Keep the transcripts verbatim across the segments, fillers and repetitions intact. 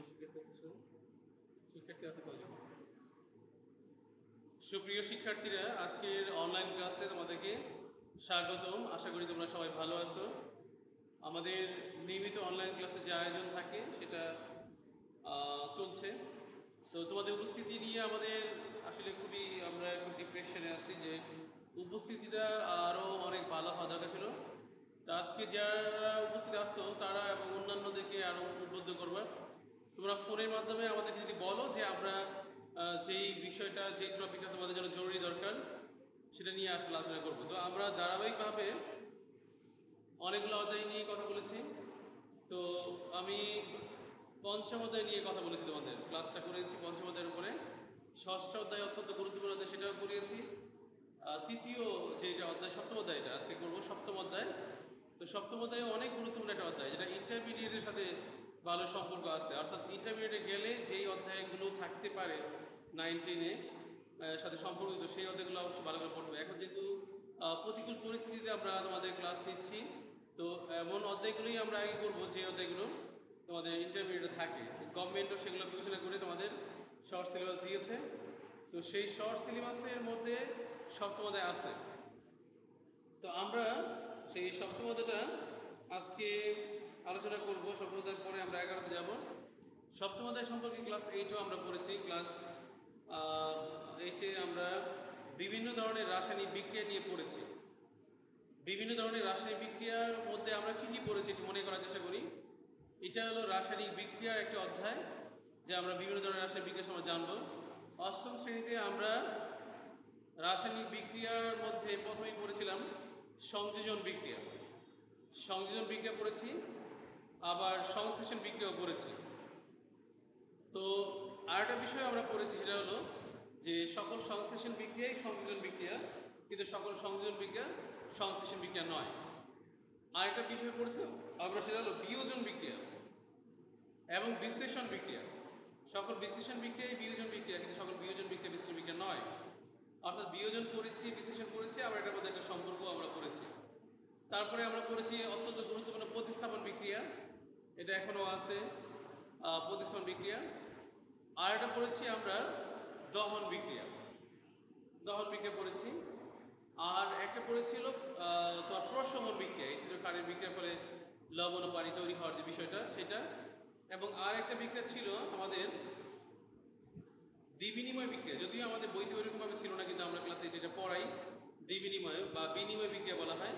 শিক্ষার্থী আছে কয়জন? সুপ্রিয় শিক্ষার্থীরা, আজকের অনলাইন ক্লাসে তোমাদেরকে স্বাগতম। আশা করি তোমরা সবাই ভালো আছো। আমাদের নিয়মিত অনলাইন ক্লাসে যে আয়োজন থাকে সেটা চলছে। তো তোমাদের উপস্থিতি নিয়ে আমাদের আসলে খুবই আমরা একটু ডিপ্রেশনে আছি যে উপস্থিতিটা আরও অনেক ভালো হওয়া দরকার ছিল। তো আজকে যারা উপস্থিত আসছো তারা এবং অন্যান্যদেরকে আরও উদ্বুদ্ধ করবে। তোমরা ফোনের মাধ্যমে আমাদেরকে যদি বলো যে আমরা যেই বিষয়টা যেই টপিকটা তোমাদের জন্য জরুরি দরকার সেটা নিয়ে আসলে আলোচনা করবো। তো আমরা ধারাবাহিকভাবে অনেকগুলো অধ্যায় নিয়ে কথা বলেছি। তো আমি পঞ্চম অধ্যায় নিয়ে কথা বলেছি, তোমাদের ক্লাসটা করেছি পঞ্চম অধ্যায়ের উপরে। ষষ্ঠ অধ্যায় অত্যন্ত গুরুত্বপূর্ণ অধ্যায়, সেটাও করিয়েছি। তৃতীয় যেটা অধ্যায় সপ্তম অধ্যায়, এটা আজকে করবো সপ্তম অধ্যায়। তো সপ্তম অধ্যায় অনেক গুরুত্বপূর্ণ একটা অধ্যায়, যেটা ইন্টারমিডিয়েটের সাথে ভালো সম্পর্ক আছে। অর্থাৎ ইন্টারমিডিয়েটে গেলে যেই অধ্যায়গুলো থাকতে পারে নাইন টেনে সাথে সম্পর্কিত, সেই অধ্যায়গুলো অবশ্যই ভালো করে পড়তে হবে। এখন যেহেতু প্রতিকূল পরিস্থিতিতে আমরা তোমাদের ক্লাস নিচ্ছি, তো এমন অধ্যায়গুলোই আমরা আগে করবো যে অধ্যায়গুলো তোমাদের ইন্টারমিডিয়েটে থাকে। গভর্নমেন্টও সেগুলো বিবেচনা করে তোমাদের শর্ট সিলেবাস দিয়েছে। তো সেই শর্ট সিলেবাসের মধ্যে সপ্তম অধ্যায় আছে। তো আমরা সেই সপ্তম অধ্যায়টা আজকে আলোচনা করব। সপ্তম অধ্যায়ের পরে আমরা এগারোতে যাব। সপ্তম অধ্যায় সম্পর্কে ক্লাস এইটেও আমরা পড়েছি। ক্লাস এইটে আমরা বিভিন্ন ধরনের রাসায়নিক বিক্রিয়া নিয়ে পড়েছি। বিভিন্ন ধরনের রাসায়নিক বিক্রিয়ার মধ্যে আমরা কী কী পড়েছি একটু মনে করার চেষ্টা করি। এটা হলো রাসায়নিক বিক্রিয়ার একটা অধ্যায়, যে আমরা বিভিন্ন ধরনের রাসায়নিক বিক্রিয়া সম্পর্কে জানব। অষ্টম শ্রেণীতে আমরা রাসায়নিক বিক্রিয়ার মধ্যে প্রথমেই পড়েছিলাম সংযোজন বিক্রিয়া। সংযোজন বিক্রিয়া পড়েছি, আবার সংশ্লেষণ বিক্রিয়াও পড়েছি। তো আরেকটা বিষয় আমরা পড়েছি, সেটা হলো যে সকল সংশ্লেষণ বিক্রিয়াই সংযোজন বিক্রিয়া, কিন্তু সকল সংযোজন বিক্রিয়া সংশ্লেষণ বিক্রিয়া নয়। আরেকটা বিষয় পড়েছি আমরা, সেটা হলো বিয়োজন বিক্রিয়া এবং বিশ্লেষণ বিক্রিয়া। সকল বিশ্লেষণ বিক্রিয়াই বিয়োজন বিক্রিয়া, কিন্তু সকল বিয়োজন বিক্রিয়া বিশ্লেষণ বিক্রিয়া নয়। অর্থাৎ বিয়োজন পড়েছি, বিশ্লেষণ পড়েছি, আবার এটার মধ্যে একটা সম্পর্ক আমরা পড়েছি। তারপরে আমরা পড়েছি অত্যন্ত গুরুত্বপূর্ণ প্রতিস্থাপন বিক্রিয়া, এটা এখনও আছে প্রতিস্থাপন বিক্রিয়া। আর এটা পড়েছি আমরা দহন বিক্রিয়া, দহন বিক্রিয়া পড়েছি। আর একটা পড়েছিল তোমার প্রশমন বিক্রিয়া, এই ছিল ক্ষারের বিক্রিয়ার ফলে লবণ ও পানি তৈরি হওয়ার যে বিষয়টা সেটা। এবং আর একটা বিক্রিয়া ছিল আমাদের দ্বিবিনিময় বিক্রিয়া, যদিও আমাদের বইতে ওইরকমভাবে ছিল না, কিন্তু আমরা ক্লাস এইট এটা পড়াই। দ্বিবিনিময় বা বিনিময় বিক্রিয়া বলা হয়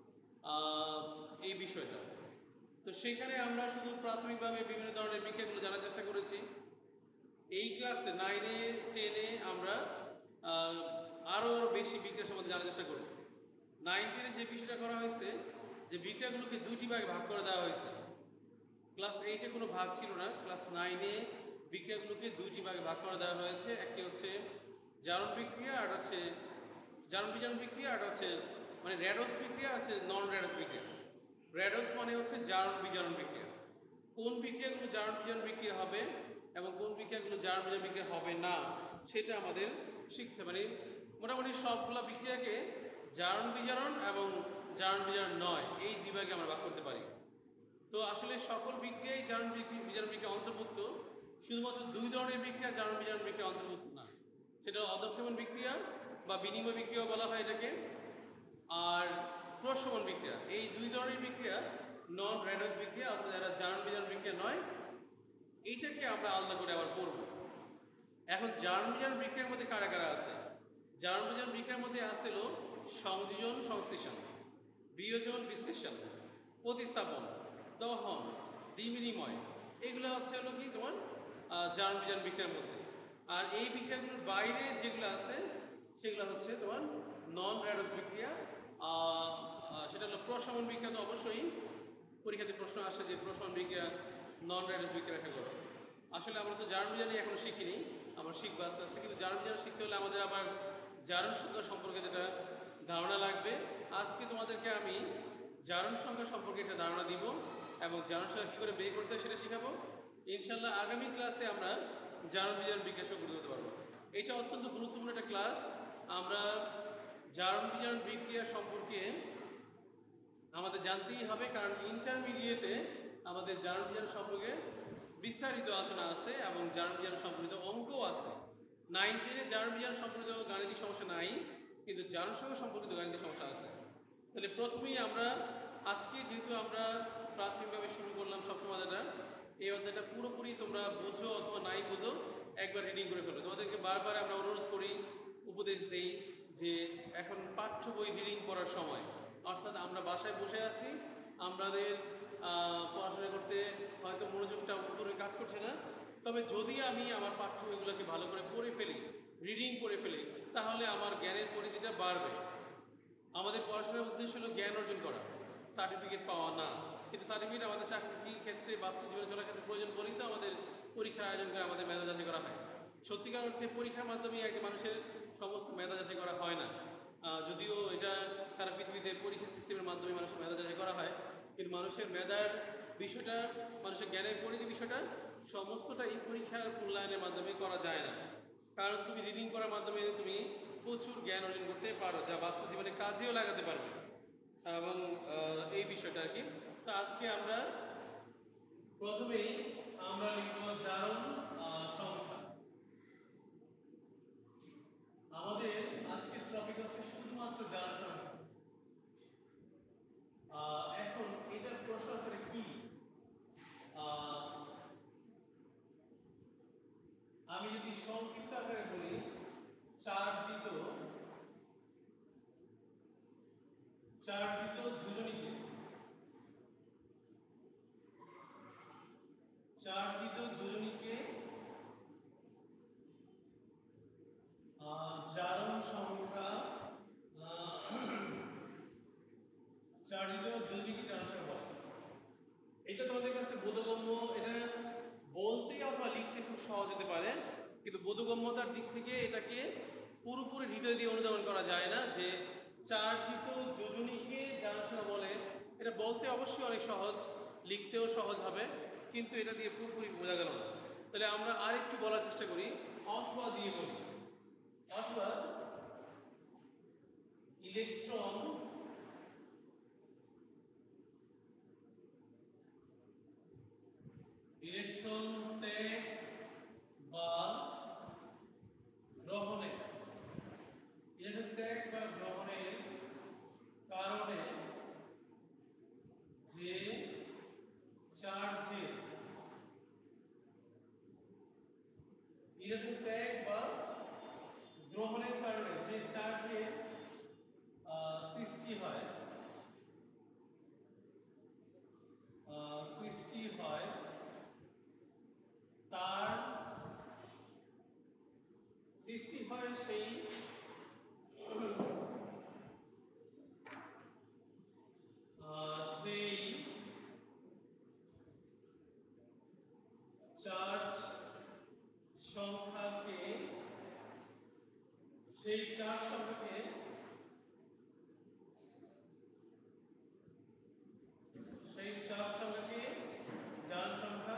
এই বিষয়টা। তো সেইখানে আমরা শুধু প্রাথমিকভাবে বিভিন্ন ধরনের বিক্রিয়াগুলো জানার চেষ্টা করেছি। এই ক্লাসে নাইনে টেনে আমরা আরও আরও বেশি বিক্রিয়া সম্বন্ধে জানার চেষ্টা করব। নাইন টেনে যে বিষয়টা করা হয়েছে, যে বিক্রিয়াগুলোকে দুইটি ভাগে ভাগ করে দেওয়া হয়েছে। ক্লাস এইটে কোনো ভাগ ছিল না, ক্লাস নাইনে বিক্রিয়াগুলোকে দুইটি ভাগে ভাগ করে দেওয়া হয়েছে। একটি হচ্ছে জারণ বিক্রিয়া, আর হচ্ছে জারণ বিজারণ বিক্রিয়া, আর হচ্ছে মানে র্যাডক্স বিক্রিয়া, আছে নন র্যাডক্স বিক্রিয়া। র্যাডক্স মানে হচ্ছে জারণ বিজারণ বিক্রিয়া। কোন বিক্রিয়াগুলো জারণ বিজারণ বিক্রিয়া হবে এবং কোন বিক্রিয়াগুলো জারণ বিজারণ বিক্রিয়া হবে না, সেটা আমাদের শিখতে, মানে মোটামুটি সবগুলো বিক্রিয়াকে জারণ বিজারণ এবং জারণ বিজারণ নয় এই দুভাগে আমরা ভাগ করতে পারি। তো আসলে সকল বিক্রিয়াই জারণ বিক্রিয়া বিজারণ বিক্রিয়া অন্তর্ভুক্ত, শুধুমাত্র দুই ধরনের বিক্রিয়া জারণ বিজারণ বিক্রিয়া অন্তর্ভুক্ত না, সেটা অদক্ষেপণ বিক্রিয়া বা বিনিময় বিক্রিয়া বলা হয় এটাকে, আর প্রশমন বিক্রিয়া। এই দুই ধরনের বিক্রিয়া নন র্যাডক্স বিক্রিয়া, অর্থাৎ যারা জারণ বিজারণ বিক্রিয়া নয়, এইটাকে আমরা আলাদা করে আবার পড়ব। এখন জারণ বিজারণ বিক্রিয়ার মধ্যে কারা কারা আছে? জারণ বিজারণ বিক্রিয়ার মধ্যে আসছিল সংযোজন সংশ্লেষণ, বিয়োজন বিশ্লেষণ, প্রতিস্থাপন, দহন, দ্বিবিনিময়। এইগুলো হচ্ছে হলো কি তোমার জারণ বিজারণ বিক্রিয়ার মধ্যে। আর এই বিক্রিয়াগুলোর বাইরে যেগুলো আছে সেগুলো হচ্ছে তোমার নন র্যাডক্স বিক্রিয়া। সেটা হলো প্রশমন বিক্রিয়া। তো অবশ্যই পরীক্ষাতে প্রশ্ন আসে যে প্রশমন বিক্রিয়া নন র্যাডক্স বিক্রিয়া ব্যাখ্যা করো। আসলে আমরা তো জারণ বিজারণ এখনো শিখিনি, আমরা শিখবো আস্তে আস্তে। কিন্তু জারণ বিজারণ শিখতে হলে আমাদের আবার জারণ সংখ্যা সম্পর্কে যেটা ধারণা লাগবে। আজকে তোমাদেরকে আমি জারণ সংখ্যা সম্পর্কে একটা ধারণা দিব এবং জারণ সংখ্যা কী করে বের করতে হয় সেটা শেখাবো। ইনশাল্লাহ আগামী ক্লাসে আমরা জারণ বিজারণ বিক্রিয়া সম্পর্কে করতে পারবো। এটা অত্যন্ত গুরুত্বপূর্ণ একটা ক্লাস। আমরা জারণ বিজারণ বিক্রিয়া সম্পর্কে আমাদের জানতেই হবে, কারণ ইন্টারমিডিয়েটে আমাদের জারণ বিজারণ সম্পর্কে বিস্তারিত আলোচনা আছে এবং জার্মান বিজ্ঞান সম্পর্কিত অঙ্কও আছে। নাইন টেনে জার্মান বিজ্ঞান সম্পর্কিত গাণিতিক সমস্যা নাই, কিন্তু জার্মান সঙ্গে সম্পর্কিত গাণিতিক সমস্যা আছে। তাহলে প্রথমেই আমরা আজকে যেহেতু আমরা প্রাথমিকভাবে শুরু করলাম সপ্তম অধ্যায়টা, এই অধ্যায়টা পুরোপুরি তোমরা বুঝো অথবা নাই বুঝো একবার রিডিং করে ফেলো। তোমাদেরকে বারবার আমরা অনুরোধ করি, উপদেশ দেই যে এখন পাঠ্য বই রিডিং করার সময়, অর্থাৎ আমরা বাসায় বসে আছি, আমাদের পড়াশোনা করতে হয়তো মনোযোগটা পুরোপুরি কাজ করছে না, তবে যদি আমি আমার পাঠ্য বইগুলোকে ভালো করে পড়ে ফেলি, রিডিং করে ফেলি, তাহলে আমার জ্ঞানের পরিধিটা বাড়বে। আমাদের পড়াশোনার উদ্দেশ্য হলো জ্ঞান অর্জন করা, সার্টিফিকেট পাওয়া না। কিন্তু সার্টিফিকেট আমাদের চাকরি ক্ষেত্রে, বাস্তব জীবনে চলার ক্ষেত্রে প্রয়োজন বলেই তো আমাদের পরীক্ষার আয়োজন করে, আমাদের মেধা যাচাই করা হয়। সত্যিকার অর্থে পরীক্ষার মাধ্যমে একটা মানুষের সমস্ত মেধা যাচাই করা হয় না, যদিও এটা সারা পৃথিবীতে পরীক্ষা সিস্টেমের মাধ্যমে মানুষের মেধা যাচাই করা হয়, কিন্তু মানুষের মেধার বিষয়টা, মানুষের জ্ঞানের পরিধি বিষয়টা সমস্তটাই পরীক্ষার মূল্যায়নের মাধ্যমে করা যায় না। কারণ তুমি রিডিং করার মাধ্যমে তুমি প্রচুর জ্ঞান অর্জন করতে পারো, যা বাস্তব জীবনে কাজেও লাগাতে পারবে, এবং এই বিষয়টা আর কি। তো আজকে আমরা প্রথমেই আমরা লিখব জারণ সংখ্যা। আমাদের আজকের টপিক হচ্ছে শুধুমাত্র জারণ সংখ্যা। এখন এটার প্রশ্ন আসলে কি, আমি যদি সংক্ষিপ্ত আকারে বলি, চার্জিত চার্জিত যোজনীকে চার্জিত যোজনীকে জারণ সংখ্যা, চার্জিত যোজনীকে জারণ সংখ্যা বলে। এটা তোমাদের কাছে বোধগম্য, এটা বলতে অথবা লিখতে খুব সহজ হতে পারে, কিন্তু বোধগম্যতার দিক থেকে এটাকে পুরোপুরি হৃদয় দিয়ে অনুধাবন করা যায় না যে চার্জিত যোজনীকে জারণ সংখ্যা বলে। এটা বলতে অবশ্যই অনেক সহজ, লিখতেও সহজ হবে, কিন্তু এটা দিয়ে পুরোপুরি বোঝা গেল না। তাহলে আমরা আরেকটু বলার চেষ্টা করি, অথবা দিয়ে বলি। অথবা ইলেকট্রন ইলেকট্রন ত্যাগ বা গ্রহণে ইলেকট্রন ত্যাগ বা গ্রহণের কারণে যে চার্জে ইলেকট্রন ত্যাগ বা গ্রহণের কারণে যে চার্জের সৃষ্টি হয় সৃষ্টি হয় তার সৃষ্টি হয় সেই সেই চার্জ সংখ্যাকে সেই চার্জ সংখ্যাকে সেই চার্জ সংখ্যাকে জারণ সংখ্যা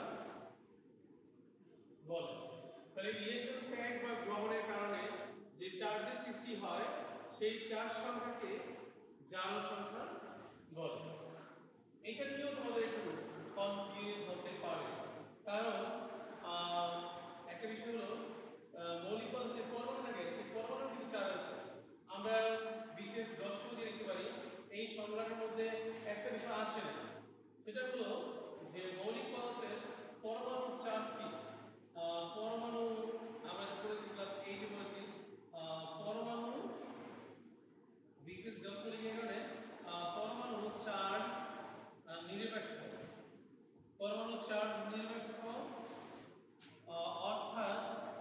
বলে। তাহলে ইলেকট্রন ত্যাগ বা গ্রহণের কারণে যে চার্জের সৃষ্টি হয় সেই চার্জ সংখ্যাকে জারণ সংখ্যা বলে। এটা নিয়েও তোমাদের একটু কনফিউজ হতে পারে, কারণ একটা বিষয় হলো মৌলিক পদার্থের পরমাণু থাকে, সেই পরমাণু কিন্তু চার্জ আছে। আমরা বিশেষ দশম দিয়ে লিখতে পারি, এই সংজ্ঞাটার মধ্যে একটা বিষয় আসে না, সেটা হলো যে মৌলিক পদার্থের পরমাণুর চার্জ কি। পরমাণু আমরা পড়েছি, ক্লাস এইটে পড়েছি, পরমাণু বিশেষ দশম লিখে এখানে পরমাণু চার্জ নিরপেক্ষ, পরমাণু চার্জ নিরপেক্ষ, অর্থাৎ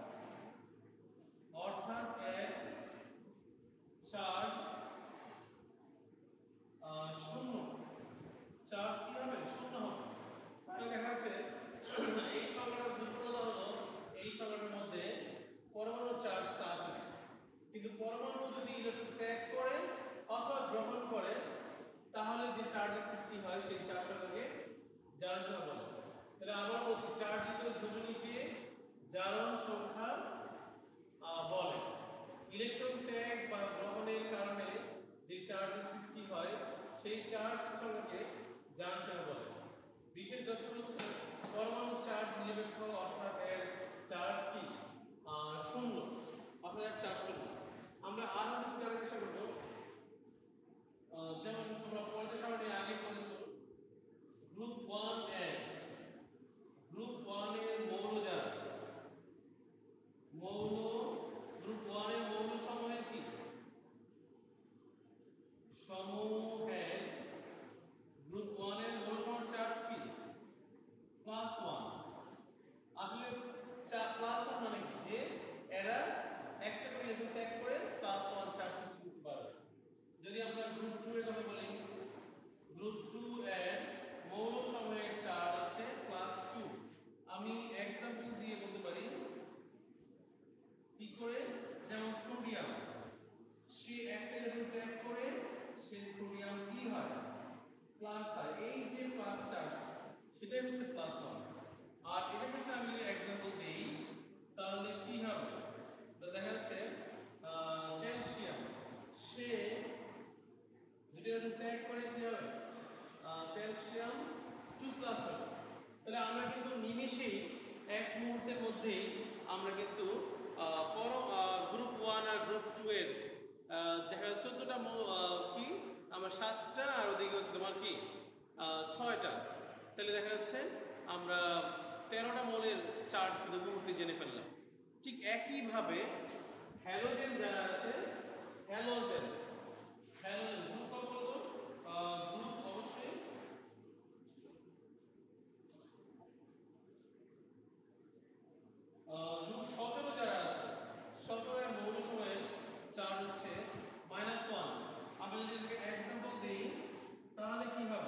এক্সাম্পল দিয়ে বলতে পারি কি করে, যেমন সোডিয়াম, সে একটা যখন ত্যাগ করে সে সোডিয়াম কি হয়, প্লাস হয়। এই যে প্লাস চার্জ সেটাই হচ্ছে প্লাস ওয়ান। আর এটা হচ্ছে আমি যদি এক্সাম্পল দিই তাহলে কি হবে, তো দেখা যাচ্ছে ক্যালসিয়াম, সে যদি এটা ত্যাগ করে কি হবে, ক্যালসিয়াম টু প্লাস হবে। তাহলে আমরা কিন্তু নিমেষেই এক মুহূর্তের মধ্যেই আমরা কিন্তু পর গ্রুপ ওয়ান আর গ্রুপ টু এর দেখা যাচ্ছে চোদ্দোটা কি আমার সাতটা আর ওদিকে হচ্ছে তোমার কি ছয়টা, তাহলে দেখা যাচ্ছে আমরা তেরোটা মোলের চার্জ কিন্তু মুহূর্তে জেনে ফেললাম। ঠিক একইভাবে হ্যালোজেন যারা আছে, হ্যালোজেন হ্যালোজেন গ্রুপ কত বলতো, গ্রুপ অবশ্যই গ্রুপ সতেরো যারা আছে, সতেরো এর মৌল সময়ের চার্জ হচ্ছে মাইনাস ওয়ান। আমি যদি এটাকে এক্সাম্পল দিই তাহলে কি হবে,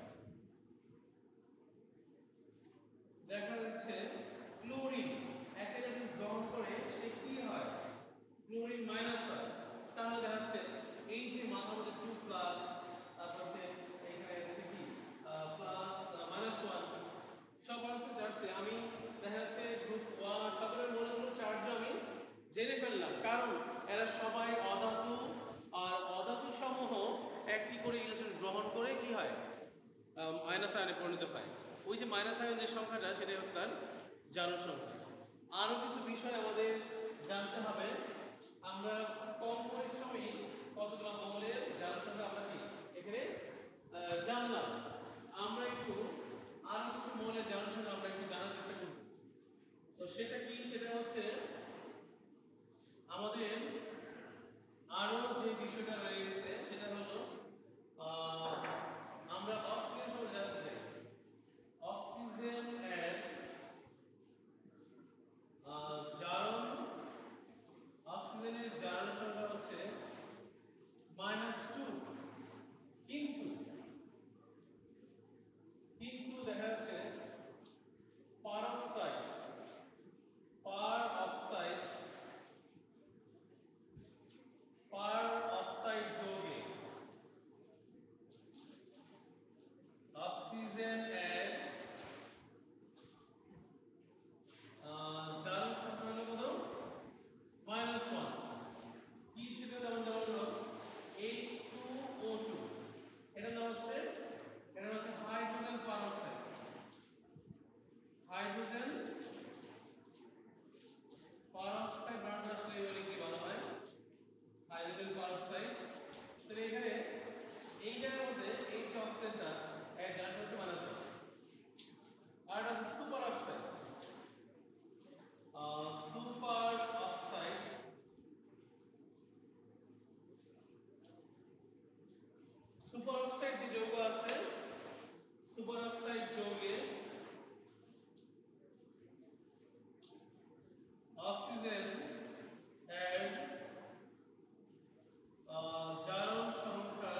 দেখা যাচ্ছে ক্লোরিন একটা যখন গ্রহণ করে সে কি হয়, ক্লোরিন মাইনাস হয়। তাহলে দেখা যাচ্ছে এই যে মাথার মধ্যে টু প্লাস, তারপর সে এখানে হচ্ছে কি প্লাস মাইনাস ওয়ান, সব মানুষের চার্জ আমি দেখা যাচ্ছে গ্রুপ সতেরোর মৌলগুলোর চার্জও আমি জেনে ফেললাম, কারণ এরা সবাই অধাতু, আর অধাতু সমূহ একটি করে ইলেকট্রন গ্রহণ করে কি হয়, মাইনাস আয়নে পরিণত হয়। ওই যে মাইনাস আয়নের যে সংখ্যাটা সেটাই হচ্ছে তার জারণ সংখ্যা। আরও কিছু বিষয় আমাদের জানতে হবে, আমরা কম পরিশ্রমী কতগুলো মৌলের জারণ সংখ্যা আমরা কি এখানে জানলাম। আমরা একটু আরও কিছু মৌলের জারণ সংখ্যা আমরা একটু জানার চেষ্টা করব। তো সেটা কি, সেটা হচ্ছে আমাদের আরো যে বিষয়টা রয়েছে সেটা হলো আমরা অক্সিজেন সম্পর্কে জানতে চাই। অক্সিজেন এর জারণ, অক্সিজেনের জারণ সংখ্যা হচ্ছে মাইনাস টু, কিন্তু কিন্তু দেখা যাচ্ছে পারঅক্সাইড পারঅক্সাইড পারঅক্সাইড যৌগে অক্সিজেন এর জারণ সংখ্যা হলো কত, মাইনাস ওয়ান। কি সেটা যেমন যেমন হলো এইচ টু ও টু, এটার নাম হচ্ছে এটা হচ্ছে হাইড্রোজেন পারঅক্সাইড, হাইড্রোজেন পারঅক্সাইড বানানটা আসলে এইভাবে কি বলা হয়, হাইড্রোজেন পারঅক্সাইড। তাহলে এখানে এই জায়গার মধ্যে এই যে অক্সিজেনটা এর জারণ হচ্ছে মাইনাস ওয়ান। আর এটা হচ্ছে superoxide, superoxide superoxide যে যৌগ আছে, সুপার অক্সাইড যৌগে অক্সিজেন এর জারণ সংখ্যা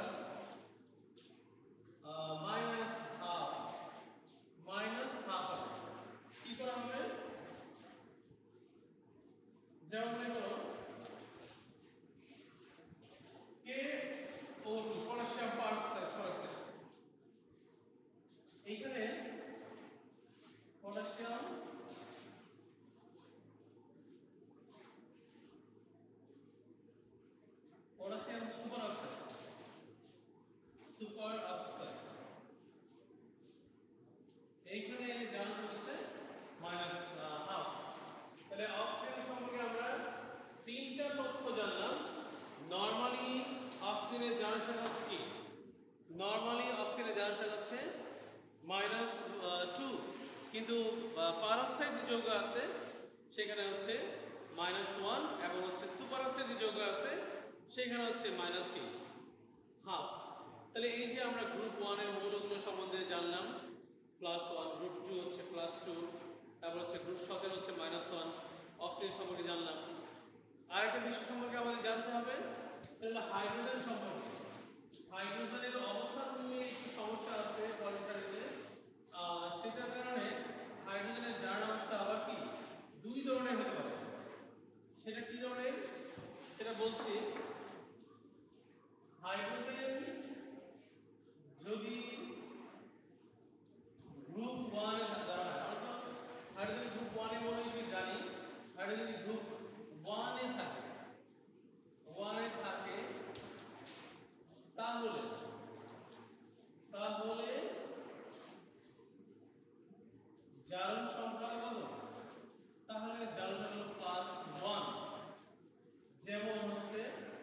মাইনাস হাফ, মাইনাস হাফ। কি করা হবে, যেমন মনে করো K O two potassium peroxide, peroxide এইখানে potassium potassium superoxide, superoxide এইখানে জানা হচ্ছে মাইনাস হাফ। তাহলে অক্সিজেন সম্পর্কে আমরা তিনটা তথ্য জানলাম। নরমালি অক্সিজেনের জারণ সংখ্যা হচ্ছে কি, নরমালি অক্সিজেনের জারণ সংখ্যা হচ্ছে মাইনাস টু, কিন্তু পারঅক্সাইড যে যৌগ আছে সেখানে হচ্ছে মাইনাস ওয়ান, এবং হচ্ছে সুপার অক্সাইড যে যৌগ আছে সেখানে হচ্ছে মাইনাস কি হাফ। তাহলে এই যে আমরা গ্রুপ ওয়ানের মৌলগুলো সম্বন্ধে জানলাম প্লাস ওয়ান, গ্রুপ টু হচ্ছে প্লাস টু, তারপর হচ্ছে গ্রুপ সতেরো হচ্ছে মাইনাস ওয়ান, অক্সিজেন সম্পর্কে জানলাম। আর একটা বিষয় সম্পর্কে আমাদের জানতে হবে, সেটা হাইড্রোজেন সম্পর্কে। হাইড্রোজেনের অবস্থান নিয়ে একটু সমস্যা আছে পরীক্ষাতে, সেটার কারণে হাইড্রোজেনের জারণ অবস্থা আবার কি আর যদি গ্রুপ ওয়ানে থাকে ওয়ানে থাকে তাহলে তাহলে জারণ সংখ্যা কত? তাহলে জারণ সংখ্যা হলো প্লাস ওয়ান। যেমন হচ্ছে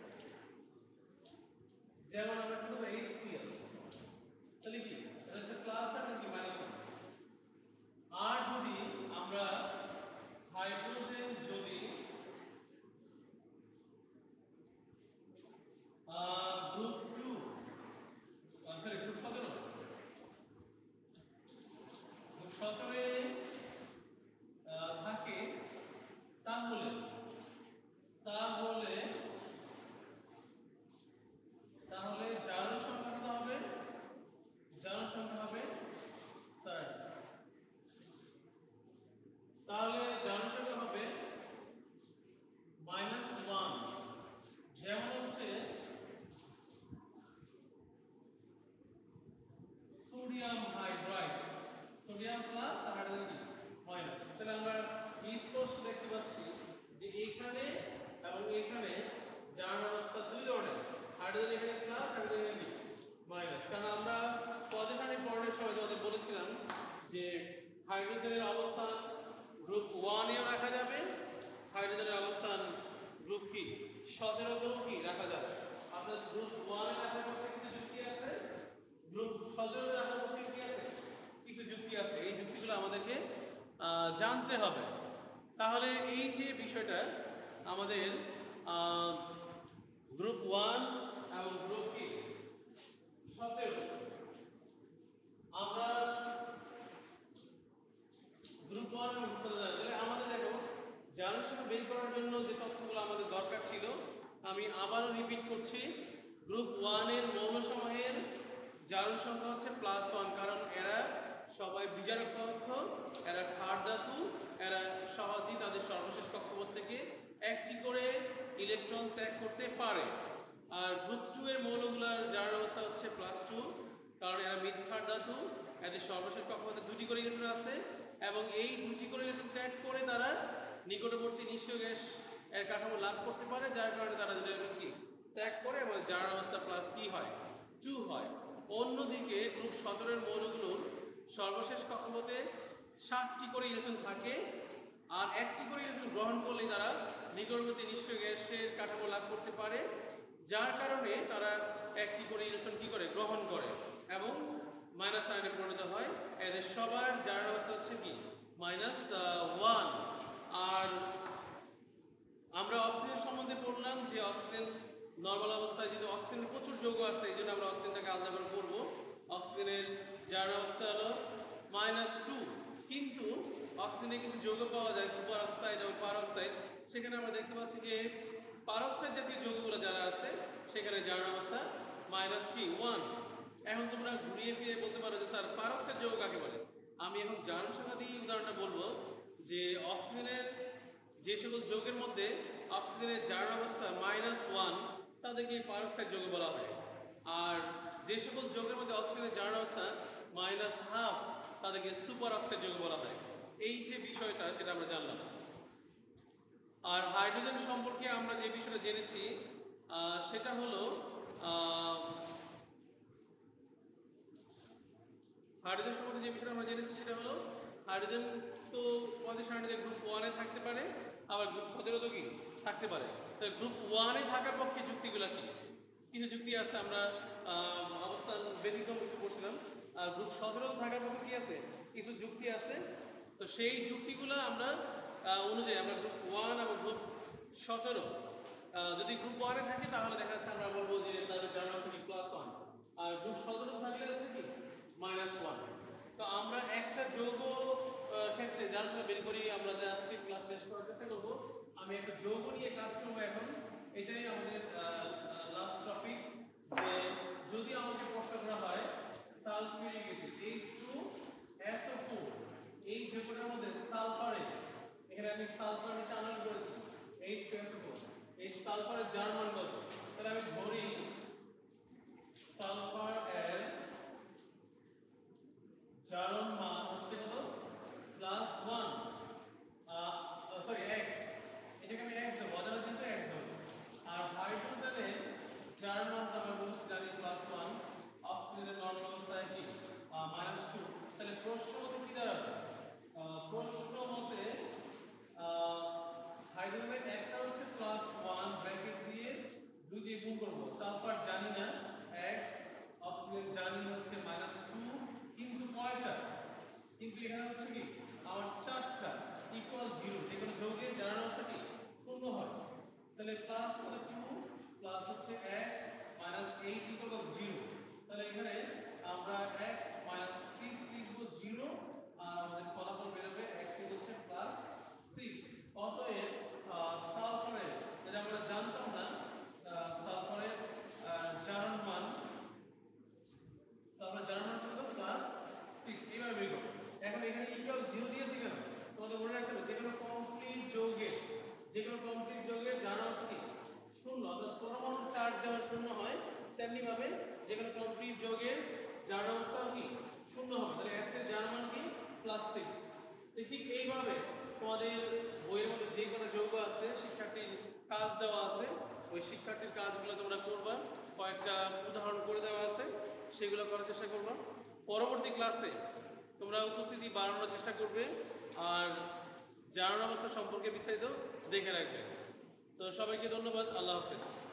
যেমন আমরা কি করব এইচসিএল, তাহলে কি এটা হচ্ছে প্লাস আর কি মাইনাস ওয়ান। আর যদি আমরা হাইড্রোজেন যদি গ্রুপ টু সরি গ্রুপ সতেরো গ্রুপ সতেরো থাকে তাহলে তাহলে তাহলে জারণ সংখ্যা কত হবে? জারণ সংখ্যা হবে স্যার তাহলে জারণ সংখ্যা হবে মাইনাস ওয়ান। যেমন হচ্ছে সোডিয়াম হাইড্রাইড, সোডিয়াম প্লাস আর হাইড্রোজেন মাইনাস। তাহলে আমরা স্পষ্ট দেখতে পাচ্ছি যে এইখানে এবং এইখানে জারণ অবস্থা দুই ধরনের, হাইড্রোজেন এখানে প্লাস হাইড্রোজেন মাইনাস। কারণ আমরা পদার্থবিজ্ঞানের পড়ার সময় তোমাদের বলেছিলাম যে হাইড্রোজেনের অবস্থান গ্রুপ ওয়ানেও রাখা যাবে, হাইড্রোজেনের অবস্থান গ্রুপ কি সতেরোতেও কি রাখা যাবে। আপনার গ্রুপ ওয়ানে রাখার পক্ষে কিছু যুক্তি আছে, গ্রুপ সতেরোতে রাখার পক্ষে কি আছে কিছু যুক্তি আছে। এই যুক্তিগুলো আমাদেরকে জানতে হবে। তাহলে এই যে বিষয়টা আমাদের গ্রুপ ওয়ান এবং গ্রুপ কি সতেরো, আমরা গ্রুপ ওয়ান এবং গ্রুপ সতেরো আমাদের দেখো জারণ সংখ্যা বের করার জন্য যে তথ্যগুলো আমাদের দরকার ছিল আমি আবারও রিপিট করছি। গ্রুপ ওয়ানের মৌলসমূহের জারণ সংখ্যা হচ্ছে প্লাস ওয়ান, কারণ এরা সবাই বিজারক পদার্থ, এরা ক্ষার ধাতু, এরা সহজেই তাদের সর্বশেষ কক্ষপথ থেকে একটি করে ইলেকট্রন ত্যাগ করতে পারে। আর গ্রুপ টু এর মৌলগুলোর জারণ অবস্থা হচ্ছে প্লাস টু, কারণ এরা মৃৎ ক্ষার ধাতু, এদের সর্বশেষ কক্ষপথে দুটি করে ইলেকট্রন আছে এবং এই দুটি করে ইলেকট্রন ত্যাগ করে তারা নিকটবর্তী নিষ্ক্রিয় গ্যাস এর কাঠামো লাভ করতে পারে, যার কারণে তারা ইলেকট্রন কি ত্যাগ করে এবং জারণ অবস্থা প্লাস কি হয় টু হয়। অন্যদিকে গ্রুপ সতেরোর মৌলগুলোর সর্বশেষ কক্ষপথে সাতটি করে ইলেকট্রন থাকে আর একটি করে ইলেকট্রন গ্রহণ করলে তারা নিকটবর্তী নিষ্ক্রিয় গ্যাসের কাঠামো লাভ করতে পারে, যার কারণে তারা একটি করে ইলেকট্রন কি করে গ্রহণ করে এবং মাইনাস আয়নে পরিণত হয়। এদের সবার জারণ অবস্থা হচ্ছে কি মাইনাস ওয়ান। আর আমরা অক্সিজেন সম্বন্ধে পড়লাম যে অক্সিজেন নর্মাল অবস্থায় যেহেতু অক্সিজেনের প্রচুর যৌগ আছে এই জন্য আমরা অক্সিজেনটাকে আলাদা করে পড়বো। অক্সিজেনের জারণ অবস্থা হলো মাইনাস টু, কিন্তু অক্সিজেনে কিছু যৌগ পাওয়া যায় সুপার অক্সাইড এবং পারঅক্সাইড, সেখানে আমরা দেখতে পাচ্ছি যে পারঅক্সাইড জাতীয় যৌগগুলো যারা আছে সেখানে জারণ অবস্থা মাইনাস কি ওয়ান। এখন তোমরা ঘুরিয়ে ফিরে বলতে পারো যে স্যার পারঅক্সাইড যৌগ কাকে বলে? আমি এখন জারণ সংখ্যা দিয়ে উদাহরণটা বলবো যে অক্সিজেনের যে সকল যৌগের মধ্যে অক্সিজেনের জারণ অবস্থা মাইনাস ওয়ান তাদেরকে পারঅক্সাইড যৌগ বলা হয়, আর যে সকল যৌগের মধ্যে অক্সিজেনের জারণ অবস্থা মাইনাস হাফ তাদেরকে সুপার অক্সাইড যৌগ বলা হয়। এই যে বিষয়টা সেটা আমরা জানলাম। আর হাইড্রোজেন সম্পর্কে আমরা যে বিষয়টা জেনেছি সেটা হলো হাইড্রোজেন সম্পর্কে যে বিষয়টা আমরা জেনেছি সেটা হলো হাইড্রোজেন তো পদার্থ সারণীতে গ্রুপ ওয়ানে থাকতে পারে আবার গ্রুপ সতেরো তো কি থাকতে পারে। তো গ্রুপ ওয়ানে থাকার পক্ষে যুক্তিগুলো কি কিছু যুক্তি আছে, আমরা অবস্থান ব্যতিক্রম কিছু পড়ছিলাম। আর গ্রুপ সতেরো থাকার পক্ষে কি আছে কিছু যুক্তি আছে। তো সেই যুক্তিগুলো আমরা অনুযায়ী আমরা গ্রুপ ওয়ান এবং গ্রুপ সতেরো যদি গ্রুপ ওয়ানে থাকে তাহলে দেখা যাচ্ছে আমরা বলবো যে তাদের জারণ অবস্থা কি প্লাস ওয়ান, আর গ্রুপ সতেরো থাকলে হচ্ছে কি মাইনাস ওয়ান। তো আমরা একটা যৌগ ক্ষেত্রে জারণ সংখ্যা বের করি, আমরা আজকে ক্লাস শেষ করার চেষ্টা করবো। আমি একটা যৌগ নিয়ে কাজ করবো এখন, এটাই আমাদের লাস্ট টপিক। যে যদি আমাকে প্রশ্ন করা হয় sulphuric acid H two S O four, এই যৌগটার মধ্যে সালফারে, এখানে আমি সালফার নিচে আনয়ন করেছি H two S O four, এই সালফারের জারণ মান কত? তাহলে আমি ধরি সালফার এর জারণ মান হচ্ছে কত প্লাস ওয়ান, সরি এক্স তাহলে প্লাস কত টু প্লাস হচ্ছে x minus eight equal to zero. তাহলে এখানে আমরা x মাইনাস সিক্স লিখব জিরো আর আমাদের ফলাফল বের হবে x হচ্ছে প্লাস সিক্স। অতএব সালফারের যেটা আমরা জানতাম না সালফারের জারণ মান তারপরে জারণ মান কত প্লাস সিক্স এইভাবে বের করব। এখন এখানে ইকুয়াল জিরো দিয়েছি কেন তোমাদের মনে রাখতে হবে যে কোনো কমপ্লিট যৌগের যে কোনো কমপ্লিট যৌগের জারণ অবস্থা কি শূন্য, অর্থাৎ পরমাণুর চার্জ যেমন শূন্য হয় তেমনিভাবে যে কোনো কমপ্লিট যৌগের জারণ অবস্থাও কি শূন্য হবে। তাহলে x এর জারণ মান কি প্লাস সিক্স। ঠিক এইভাবে তোমাদের বইয়ের মধ্যে যে কোনো যৌগ আছে শিক্ষার্থীর কাজ দেওয়া আছে, ওই শিক্ষার্থীর কাজগুলো তোমরা করবা, কয়েকটা উদাহরণ করে দেওয়া আছে সেগুলো করার চেষ্টা করবা। পরবর্তী ক্লাসে তোমরা উপস্থিতি বাড়ানোর চেষ্টা করবে আর জারণ অবস্থা সম্পর্কে বিস্তারিত দেখে রাখবে। তো সবাইকে ধন্যবাদ, আল্লাহ হাফেজ।